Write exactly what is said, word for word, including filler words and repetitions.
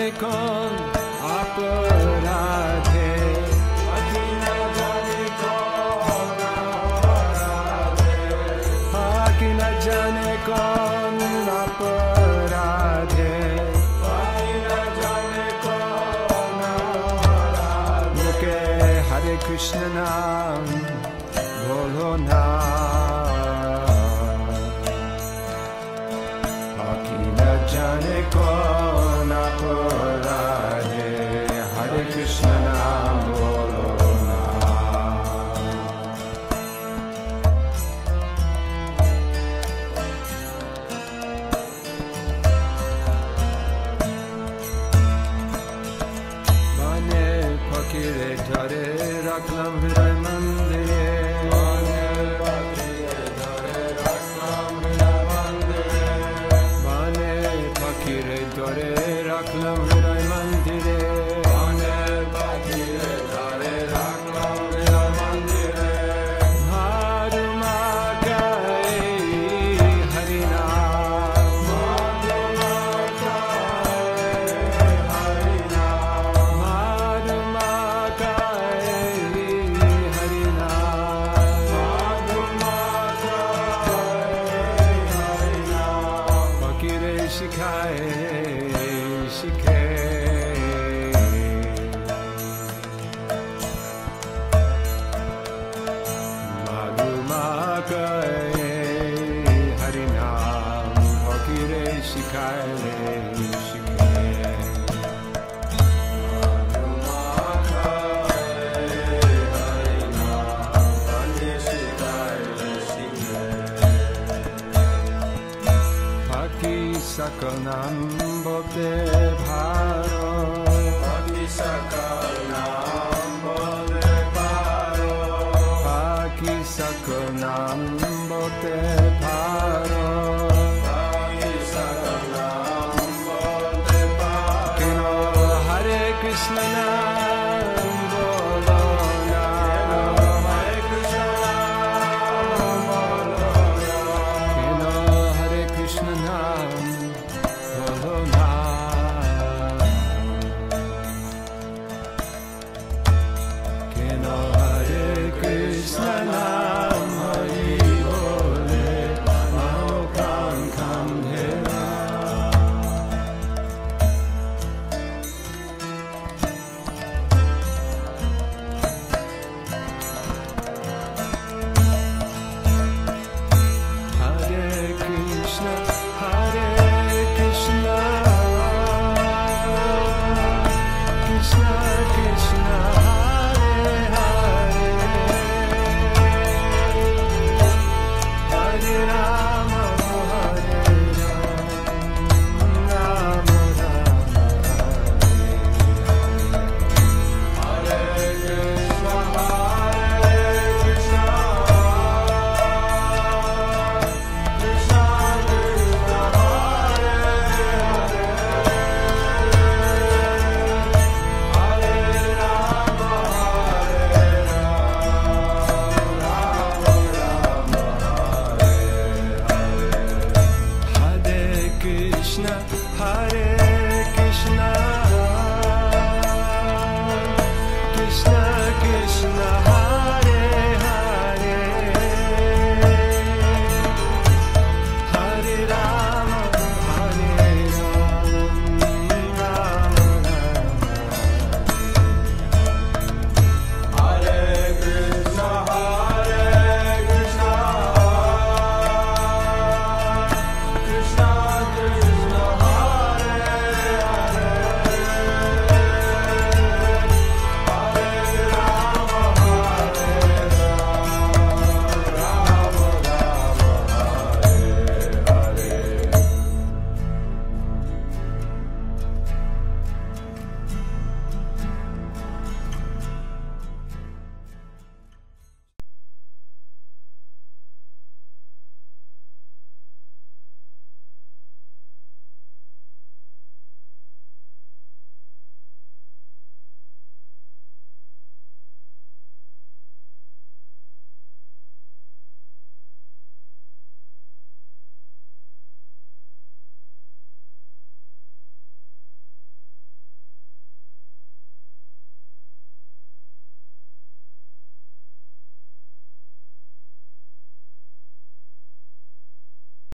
जाने कौन अपराधे, आखी न जाने कौन अपराधे, आखी न जाने कौन अपराधे, आखी न जाने कौन अपराधे। मुके हरे कृष्ण नाम बोलो ना, जाने कौन अपराधे, हरे कृष्ण नाम बोलो ना। बने फकीरे धरे रखलम हृदय मंदिरे, धरे रखलम हृदय मंदिरे, बने फकीरे धरे रखलम हृदय मंदिरे। मारुमा गाए हरि नाम, मारुमा गाए हरि नाम, मारुमा गाए हरि नाम, मारुमा गाए हरि नाम। फकीरे सिखाए शिखे, मारुमा गाए हरि नाम, फकीरे सिखाए शिखे, मारुमा गाए हरि नाम, फकीरे सिखाए शिखे। फकी सकल नाम बोते भारो, फकी सकल नाम बोते भारो, फकी सकल नाम बोते भारो।